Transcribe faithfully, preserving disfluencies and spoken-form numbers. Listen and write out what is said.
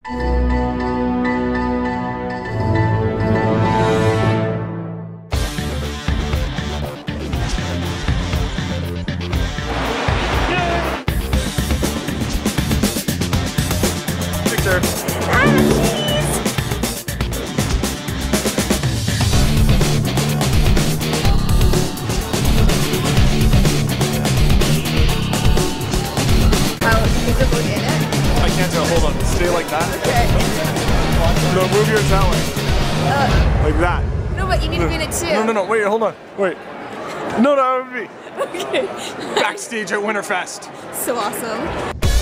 Picture. I can't tell. Hold on. Stay like that. Okay. No, move yours that way. Uh, Like that. no, but you need to be in it too. No, no, no. Wait, hold on. Wait. No, no, that would be. Okay. Backstage at WinterFest. So awesome.